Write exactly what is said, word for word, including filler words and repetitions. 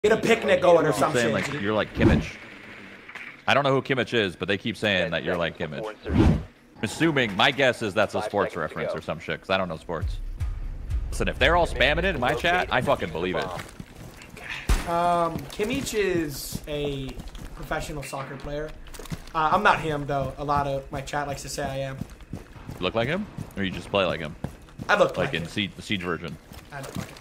Get a picnic going or some saying, shit. like, you're like Kimmich. I don't know who Kimmich is, but they keep saying that you're like Kimmich. I'm assuming, my guess is that's a sports reference or some shit, because I don't know sports. Listen, if they're all spamming it in my chat, I fucking believe it. Um, Kimmich is a professional soccer player. Uh, I'm not him, though. A lot of my chat likes to say I am. You look like him? Or you just play like him? I look like like in him. Siege, the Siege version. I look like him.